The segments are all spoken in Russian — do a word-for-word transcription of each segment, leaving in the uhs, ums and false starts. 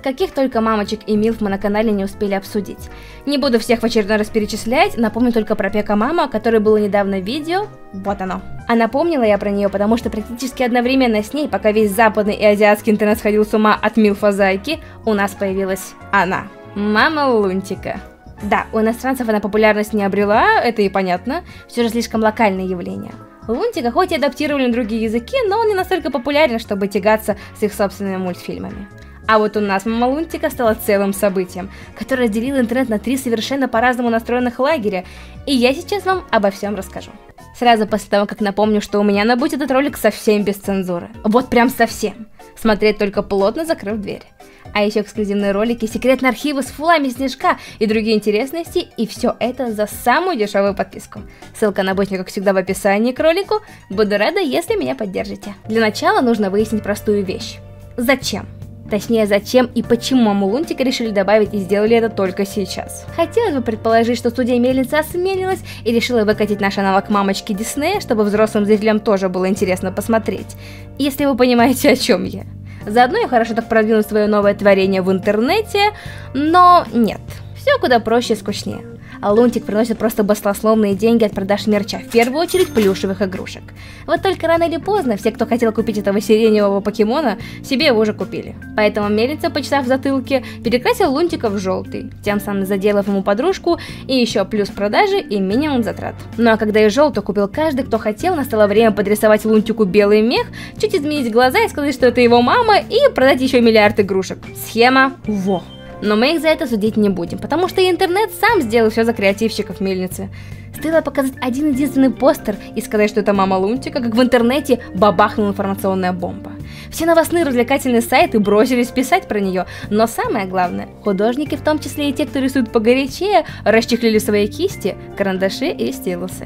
Каких только мамочек и милф мы на канале не успели обсудить. Не буду всех в очередной раз перечислять, напомню только про Пека Мама, о которой было недавно видео. Вот оно. А напомнила я про нее, потому что практически одновременно с ней, пока весь западный и азиатский интернет сходил с ума от милфа-зайки, у нас появилась она. Мама Лунтика. Да, у иностранцев она популярность не обрела, это и понятно, все же слишком локальное явление. Лунтика хоть и адаптировали на другие языки, но он не настолько популярен, чтобы тягаться с их собственными мультфильмами. А вот у нас Мама Лунтика стала целым событием, которое разделило интернет на три совершенно по-разному настроенных лагеря, и я сейчас вам обо всем расскажу. Сразу после того, как напомню, что у меня на будет этот ролик совсем без цензуры. Вот прям совсем. Смотреть только плотно, закрыв дверь. А еще эксклюзивные ролики, секретные архивы с фулами Снежка и другие интересности, и все это за самую дешевую подписку. Ссылка на ботник, как всегда, в описании к ролику. Буду рада, если меня поддержите. Для начала нужно выяснить простую вещь. Зачем? Точнее, зачем и почему Маму Лунтика решили добавить и сделали это только сейчас. Хотелось бы предположить, что студия Мельница осмелилась и решила выкатить наш аналог мамочки Диснея, чтобы взрослым зрителям тоже было интересно посмотреть. Если вы понимаете, о чем я. Заодно я хорошо так продвину свое новое творение в интернете, но нет, все куда проще и скучнее. А Лунтик приносит просто баснословные деньги от продаж мерча, в первую очередь плюшевых игрушек. Вот только рано или поздно все, кто хотел купить этого сиреневого покемона, себе его уже купили. Поэтому Мельница, почесав в затылке, перекрасил Лунтика в желтый, тем самым заделав ему подружку, и еще плюс продажи и минимум затрат. Ну а когда и желтый купил каждый, кто хотел, настало время подрисовать Лунтику белый мех, чуть изменить глаза и сказать, что это его мама, и продать еще миллиард игрушек. Схема во! Но мы их за это судить не будем, потому что интернет сам сделал все за креативщиков Мельницы. Стоило показать один единственный постер и сказать, что это Мама Лунтика, как в интернете бабахнула информационная бомба. Все новостные развлекательные сайты бросились писать про нее, но самое главное, художники, в том числе и те, кто рисует погорячее, расчехлили свои кисти, карандаши и стилусы.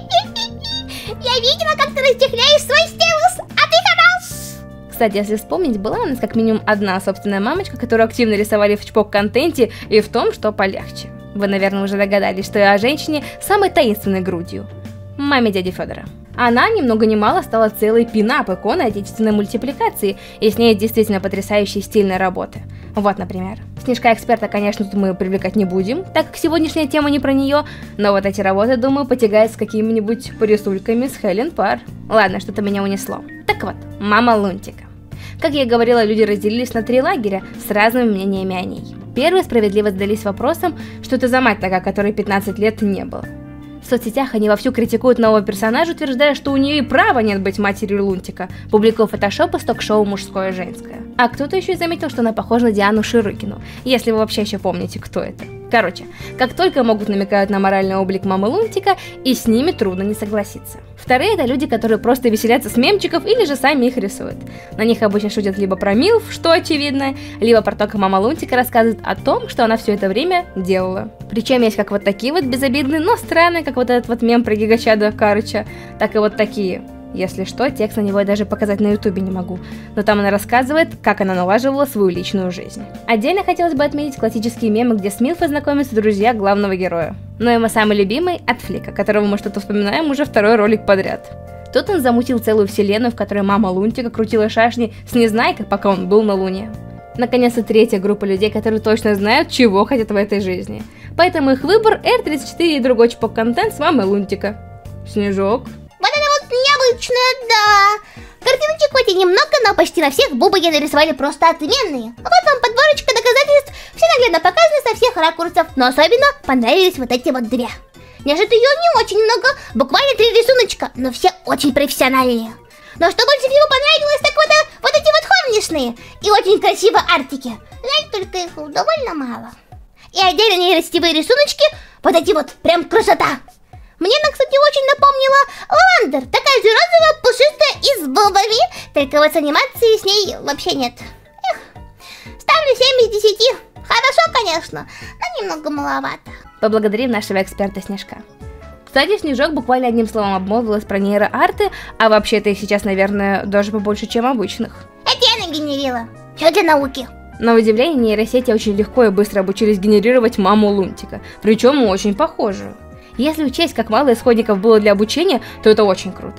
Я видела, как ты расчехляешь свой стилус, а ты хорош! Кстати, если вспомнить, была у нас как минимум одна собственная мамочка, которую активно рисовали в чпок-контенте и в том, что полегче. Вы, наверное, уже догадались, что я о женщине с самой таинственной грудью. Маме дяди Федора. Она, ни много ни мало, стала целой пинап-иконой отечественной мультипликации, и с ней действительно потрясающие стильные работы. Вот, например. Снежка-эксперта, конечно, тут мы привлекать не будем, так как сегодняшняя тема не про нее, но вот эти работы, думаю, потягают с какими-нибудь порисульками с Хелен Пар. Ладно, что-то меня унесло. Так вот, Мама Лунтика. Как я и говорила, люди разделились на три лагеря с разными мнениями о ней. Первые справедливо задались вопросом, что это за мать такая, которой пятнадцать лет не было. В соцсетях они вовсю критикуют нового персонажа, утверждая, что у нее и права нет быть матерью Лунтика, публикуя фотошопы с ток-шоу «Мужское и женское». А кто-то еще и заметил, что она похожа на Диану Широкину, если вы вообще еще помните, кто это. Короче, как только могут намекают на моральный облик Мамы Лунтика, и с ними трудно не согласиться. Вторые — это люди, которые просто веселятся с мемчиков или же сами их рисуют. На них обычно шутят либо про милф, что очевидно, либо про то, как Мама Лунтика рассказывает о том, что она все это время делала. Причем есть как вот такие вот безобидные, но странные, как вот этот вот мем про Гигачада Карыча, так и вот такие. Если что, текст на него я даже показать на ютубе не могу, но там она рассказывает, как она налаживала свою личную жизнь. Отдельно хотелось бы отметить классические мемы, где с милфой знакомятся друзья главного героя. Ну и мой самый любимый от Флика, которого мы что-то вспоминаем уже второй ролик подряд. Тут он замутил целую вселенную, в которой Мама Лунтика крутила шашни с Незнайкой, пока он был на Луне. Наконец-то третья группа людей, которые точно знают, чего хотят в этой жизни. Поэтому их выбор эр тридцать четыре и другой чпок-контент с Мамой Лунтика. Снежок. Вот это вот необычно, да. Картиночек хоть и немного, но почти на всех бубоги нарисовали просто отменные. Вот вам подборочка доказательств, все наглядно показаны со всех ракурсов, но особенно понравились вот эти вот две. Держит ее не очень много, буквально три рисуночка, но все очень профессиональные. Но что больше всего понравилось, так вот, вот эти вот хорнишные и очень красивые артики. Жаль, только их довольно мало. И отдельно нерастевые рисуночки, вот эти вот, прям красота. Мне она, кстати, очень напомнила Лавандер, такая же розовая, пушистая и с бубами, только вот с анимацией с ней вообще нет. Эх, ставлю семь из десяти. Хорошо, конечно, но немного маловато. Поблагодарим нашего эксперта Снежка. Кстати, Снежок буквально одним словом обмолвилась про нейроарты, а вообще-то их сейчас, наверное, даже побольше, чем обычных. Это я нагенерила. Все для науки. На удивление, нейросети очень легко и быстро обучились генерировать Маму Лунтика, причем очень похожую. Если учесть, как мало исходников было для обучения, то это очень круто.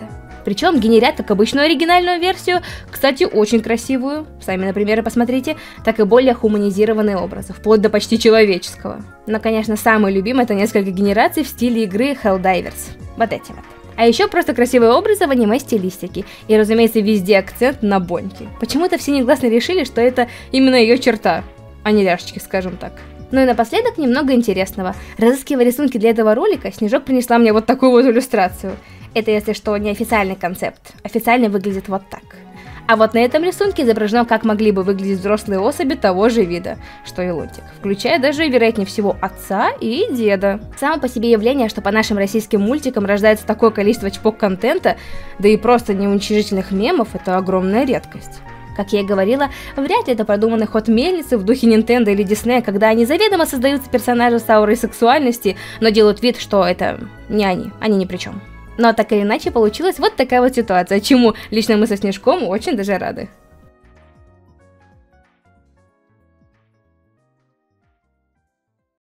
Причем генерят как обычную оригинальную версию, кстати, очень красивую, сами, например, и посмотрите, так и более хуманизированные образы, вплоть до почти человеческого. Но, конечно, самый любимый это несколько генераций в стиле игры Helldivers. Вот эти вот. А еще просто красивые образы в аниме-стилистике. И, разумеется, везде акцент на Бонти. Почему-то все негласно решили, что это именно ее черта, а не ляшечки, скажем так. Ну и напоследок немного интересного. Разыскивая рисунки для этого ролика, Снежок принесла мне вот такую вот иллюстрацию. Это, если что, не официальный концепт. Официально выглядит вот так. А вот на этом рисунке изображено, как могли бы выглядеть взрослые особи того же вида, что и Лунтик, включая даже, вероятнее всего, отца и деда. Само по себе явление, что по нашим российским мультикам рождается такое количество чпок-контента, да и просто неуничижительных мемов, это огромная редкость. Как я и говорила, вряд ли это продуманный ход мельницы в духе Nintendo или Disney, когда они заведомо создаются персонажи с аурой сексуальности, но делают вид, что это не они, они ни при чем. Но так или иначе получилась вот такая вот ситуация, чему лично мы со Снежком очень даже рады.